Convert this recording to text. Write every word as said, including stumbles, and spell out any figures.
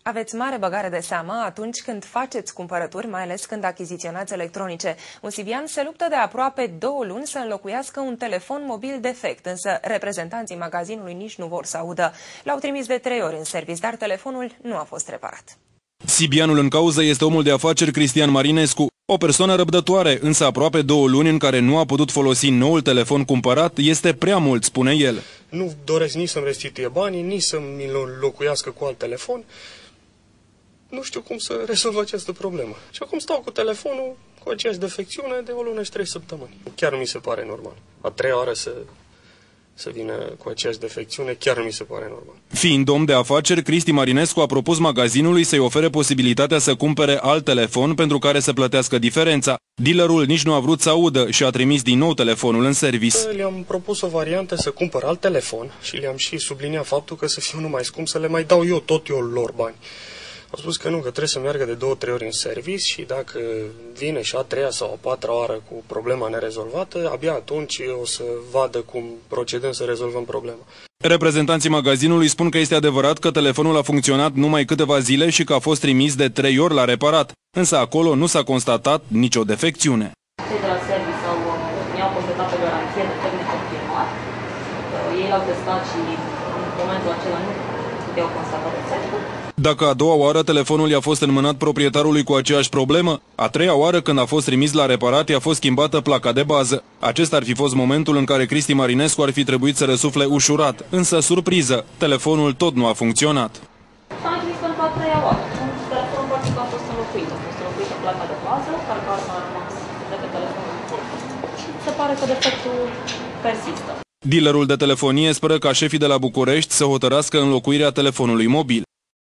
Aveți mare băgare de seamă atunci când faceți cumpărături, mai ales când achiziționați electronice. Un sibian se luptă de aproape două luni să înlocuiască un telefon mobil defect, însă reprezentanții magazinului nici nu vor să audă. L-au trimis de trei ori în serviciu, dar telefonul nu a fost reparat. Sibianul în cauză este omul de afaceri Cristian Marinescu, o persoană răbdătoare, însă aproape două luni în care nu a putut folosi noul telefon cumpărat este prea mult, spune el. Nu doresc nici să-mi restituie banii, nici să-mi înlocuiască cu alt telefon. Nu știu cum să rezolv această problemă. Și acum stau cu telefonul cu aceeași defecțiune de o lună și trei săptămâni. Chiar nu mi se pare normal. A treia oară să, să vină cu aceeași defecțiune, chiar nu mi se pare normal. Fiind om de afaceri, Cristi Marinescu a propus magazinului să-i ofere posibilitatea să cumpere alt telefon pentru care să plătească diferența. Dealerul nici nu a vrut să audă și a trimis din nou telefonul în servis. Le-am propus o variantă să cumpăr alt telefon și le-am și subliniat faptul că să fie unul mai scump, să le mai dau eu tot eu lor bani. Au spus că nu, că trebuie să meargă de două, trei ori în serviciu și dacă vine și a treia sau a patra oară cu problema nerezolvată, abia atunci o să vadă cum procedăm să rezolvăm problema. Reprezentanții magazinului spun că este adevărat că telefonul a funcționat numai câteva zile și că a fost trimis de trei ori la reparat, însă acolo nu s-a constatat nicio defecțiune. Cei de la serviciu au mi-au completat pe garanție de tehnic confirmat. Ei l-au testat și în momentul acela nu puteau constata defectul. Dacă a doua oară telefonul i-a fost înmânat proprietarului cu aceeași problemă, a treia oară când a fost trimis la reparat i-a fost schimbată placa de bază. Acesta ar fi fost momentul în care Cristi Marinescu ar fi trebuit să răsufle ușurat, însă surpriză, telefonul tot nu a funcționat. S-a mai trimis pentru a treia oară. Telefonul practic a fost înlocuit. A fost înlocuită placa de bază, carcasa a rămas de pe telefonul și se pare că defectul persistă. Dealerul de telefonie speră ca șefii de la București să hotărască înlocuirea telefonului mobil.